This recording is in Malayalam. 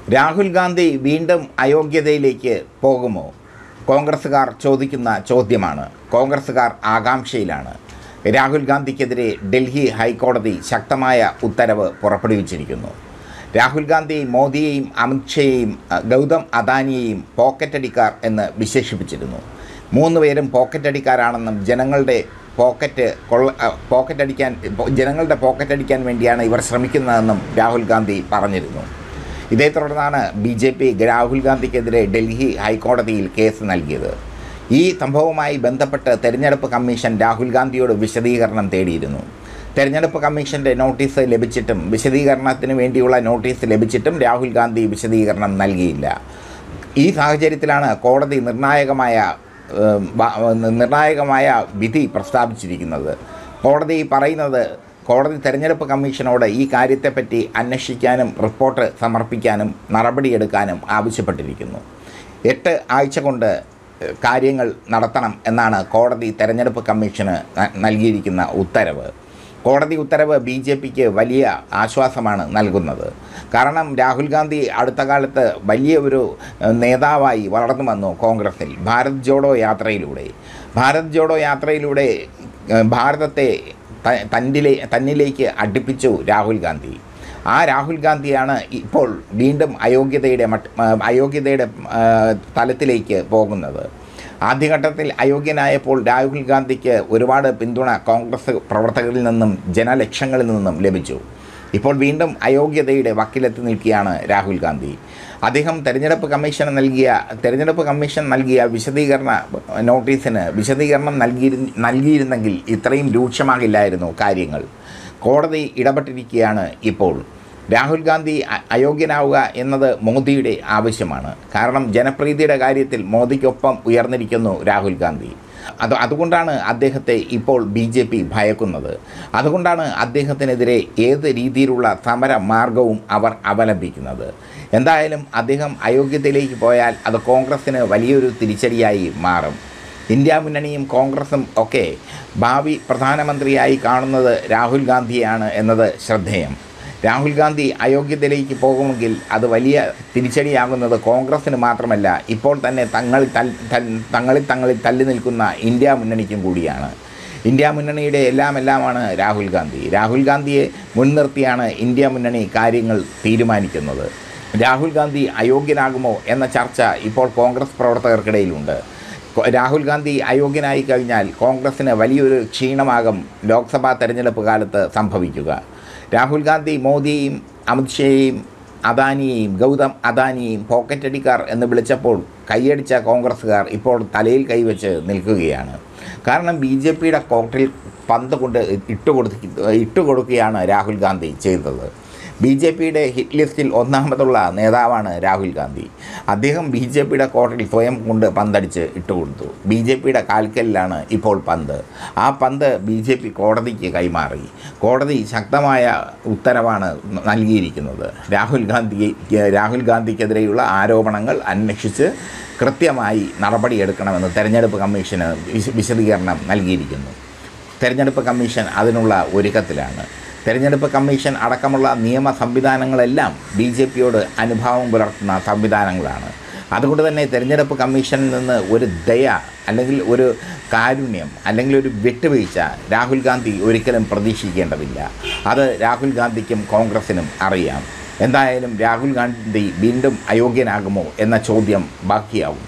രാഹുൽ ഗാന്ധി വീണ്ടും അയോഗ്യതയിലേക്ക് പോകുമോ? കോൺഗ്രസ്സുകാർ ചോദിക്കുന്ന ചോദ്യമാണ്. കോൺഗ്രസ്സുകാർ ആകാംക്ഷയിലാണ്. രാഹുൽ ഗാന്ധിക്കെതിരെ ഡൽഹി ഹൈക്കോടതി ശക്തമായ ഉത്തരവ് പുറപ്പെടുവിച്ചിരിക്കുന്നു. രാഹുൽ ഗാന്ധി മോദിയെയും അമിത്ഷയെയും ഗൗതം അദാനിയെയും പോക്കറ്റടിക്കാർ എന്ന് വിശേഷിപ്പിച്ചിരുന്നു. മൂന്നുപേരും പോക്കറ്റടിക്കാരാണെന്നും ജനങ്ങളുടെ പോക്കറ്റടിക്കാൻ വേണ്ടിയാണ് ഇവർ ശ്രമിക്കുന്നതെന്നും രാഹുൽ ഗാന്ധി പറഞ്ഞിരുന്നു. ഇതേ തുടർന്നാണ് BJP രാഹുൽ ഗാന്ധിക്കെതിരെ ഡൽഹി ഹൈക്കോടതിയിൽ കേസ് നൽകിയത്. ഈ സംഭവവുമായി ബന്ധപ്പെട്ട് തെരഞ്ഞെടുപ്പ് കമ്മീഷൻ രാഹുൽ ഗാന്ധിയോട് വിശദീകരണം തേടിയിരുന്നു. തെരഞ്ഞെടുപ്പ് കമ്മീഷൻ്റെ നോട്ടീസ് ലഭിച്ചിട്ടും വിശദീകരണത്തിന് വേണ്ടിയുള്ള നോട്ടീസ് ലഭിച്ചിട്ടും രാഹുൽ ഗാന്ധി വിശദീകരണം നൽകിയില്ല. ഈ സാഹചര്യത്തിലാണ് കോടതി നിർണായകമായ വിധി പ്രസ്താവിച്ചിരിക്കുന്നത്. കോടതി തെരഞ്ഞെടുപ്പ് കമ്മീഷനോട് ഈ കാര്യത്തെപ്പറ്റി അന്വേഷിക്കാനും റിപ്പോർട്ട് സമർപ്പിക്കാനും നടപടിയെടുക്കാനും ആവശ്യപ്പെട്ടിരിക്കുന്നു. 8 ആഴ്ച കൊണ്ട് കാര്യങ്ങൾ നടത്തണം എന്നാണ് കോടതി തെരഞ്ഞെടുപ്പ് കമ്മീഷന് നൽകിയിരിക്കുന്ന ഉത്തരവ്. കോടതി ഉത്തരവ് BJPക്ക് വലിയ ആശ്വാസമാണ് നൽകുന്നത്. കാരണം രാഹുൽ ഗാന്ധി അടുത്ത കാലത്ത് വലിയ ഒരു നേതാവായി വളർന്നു വന്നു കോൺഗ്രസിൽ. ഭാരത് ജോഡോ യാത്രയിലൂടെ ഭാരതത്തെ തന്നിലേക്ക് അടുപ്പിച്ചു രാഹുൽ ഗാന്ധി. ആ രാഹുൽ ഗാന്ധിയാണ് ഇപ്പോൾ വീണ്ടും അയോഗ്യതയുടെ തലത്തിലേക്ക് പോകുന്നത്. ആദ്യഘട്ടത്തിൽ അയോഗ്യനായപ്പോൾ രാഹുൽ ഗാന്ധിക്ക് ഒരുപാട് പിന്തുണ കോൺഗ്രസ് പ്രവർത്തകരിൽ നിന്നും ജനലക്ഷങ്ങളിൽ നിന്നും ലഭിച്ചു. ഇപ്പോൾ വീണ്ടും അയോഗ്യതയുടെ വക്കിലെത്തി നിൽക്കുകയാണ് രാഹുൽ ഗാന്ധി. അദ്ദേഹം തെരഞ്ഞെടുപ്പ് കമ്മീഷൻ നൽകിയ വിശദീകരണ നോട്ടീസിന് വിശദീകരണം നൽകിയിരുന്നെങ്കിൽ ഇത്രയും രൂക്ഷമാകില്ലായിരുന്നു കാര്യങ്ങൾ. കോടതി ഇടപെട്ടിരിക്കുകയാണ് ഇപ്പോൾ. രാഹുൽ ഗാന്ധി അയോഗ്യനാവുക എന്നത് മോദിയുടെ ആവശ്യമാണ്. കാരണം ജനപ്രീതിയുടെ കാര്യത്തിൽ മോദിക്കൊപ്പം ഉയർന്നിരിക്കുന്നു രാഹുൽ ഗാന്ധി. അതുകൊണ്ടാണ് അദ്ദേഹത്തെ ഇപ്പോൾ BJP ഭയക്കുന്നത്. അതുകൊണ്ടാണ് അദ്ദേഹത്തിനെതിരെ ഏത് രീതിയിലുള്ള സമര മാർഗവും അവർ അവലംബിക്കുന്നത്. എന്തായാലും അദ്ദേഹം അയോഗ്യതയിലേക്ക് പോയാൽ അത് കോൺഗ്രസ്സിന് വലിയൊരു തിരിച്ചടിയായി മാറും. ഇന്ത്യ മുന്നണിയും കോൺഗ്രസും ഒക്കെ ഭാവി പ്രധാനമന്ത്രിയായി കാണുന്നത് രാഹുൽ ഗാന്ധിയാണ് എന്നത് ശ്രദ്ധേയം. രാഹുൽ ഗാന്ധി അയോഗ്യതയിലേക്ക് പോകുമെങ്കിൽ അത് വലിയ തിരിച്ചടിയാകുന്നത് കോൺഗ്രസ്സിന് മാത്രമല്ല, ഇപ്പോൾ തന്നെ തങ്ങളിൽ തള്ളി നിൽക്കുന്ന ഇന്ത്യ മുന്നണിക്കും കൂടിയാണ്. ഇന്ത്യ മുന്നണിയുടെ എല്ലാമാണ് രാഹുൽ ഗാന്ധിയെ മുൻനിർത്തിയാണ് ഇന്ത്യ മുന്നണി കാര്യങ്ങൾ തീരുമാനിക്കുന്നത്. രാഹുൽ ഗാന്ധി അയോഗ്യനാകുമോ എന്ന ചർച്ച ഇപ്പോൾ കോൺഗ്രസ് പ്രവർത്തകർക്കിടയിലുണ്ട്. രാഹുൽ ഗാന്ധി അയോഗ്യനായി കഴിഞ്ഞാൽ കോൺഗ്രസ്സിന് വലിയൊരു ക്ഷീണമാകും ലോക്സഭാ തെരഞ്ഞെടുപ്പ് കാലത്ത് സംഭവിക്കുക. രാഹുൽ ഗാന്ധി മോദിയെയും അമിത്ഷയെയും ഗൗതം അദാനിയെയും പോക്കറ്റടിക്കാർ എന്ന് വിളിച്ചപ്പോൾ കൈയടിച്ച കോൺഗ്രസ്സുകാർ ഇപ്പോൾ തലയിൽ കൈവച്ച് നിൽക്കുകയാണ്. കാരണം BJPയുടെ കോർട്ടിൽ പന്ത് കൊണ്ട് ഇട്ടുകൊടുക്കുകയാണ് രാഹുൽ ഗാന്ധി ചെയ്തത്. BJPയുടെ ഹിറ്റ് ലിസ്റ്റിൽ ഒന്നാമതുള്ള നേതാവാണ് രാഹുൽ ഗാന്ധി. അദ്ദേഹം BJPയുടെ കോർട്ടിൽ സ്വയം കൊണ്ട് പന്തടിച്ച് ഇട്ടുകൊടുത്തു. BJPയുടെ കാൽക്കലിലാണ് ഇപ്പോൾ പന്ത്. ആ പന്ത് BJP കോടതിക്ക് കൈമാറി. കോടതി ശക്തമായ ഉത്തരവാണ് നൽകിയിരിക്കുന്നത്. രാഹുൽ ഗാന്ധിക്കെതിരെയുള്ള ആരോപണങ്ങൾ അന്വേഷിച്ച് കൃത്യമായി നടപടിയെടുക്കണമെന്ന് തെരഞ്ഞെടുപ്പ് കമ്മീഷന് വിശദീകരണം നൽകിയിരിക്കുന്നു. തെരഞ്ഞെടുപ്പ് കമ്മീഷൻ അതിനുള്ള ഒരുക്കത്തിലാണ്. തെരഞ്ഞെടുപ്പ് കമ്മീഷൻ അടക്കമുള്ള നിയമ സംവിധാനങ്ങളെല്ലാം BJPയോട് അനുഭാവം പുലർത്തുന്ന സംവിധാനങ്ങളാണ്. അതുകൊണ്ട് തന്നെ തെരഞ്ഞെടുപ്പ് കമ്മീഷനിൽ നിന്ന് ഒരു ദയ അല്ലെങ്കിൽ ഒരു കാരുണ്യം അല്ലെങ്കിൽ ഒരു വിട്ടുവീഴ്ച രാഹുൽ ഗാന്ധി ഒരിക്കലും പ്രതീക്ഷിക്കേണ്ടതില്ല. അത് രാഹുൽ ഗാന്ധിക്കും കോൺഗ്രസിനും അറിയാം. എന്തായാലും രാഹുൽ ഗാന്ധി വീണ്ടും അയോഗ്യനാകുമോ എന്ന ചോദ്യം ബാക്കിയാവും.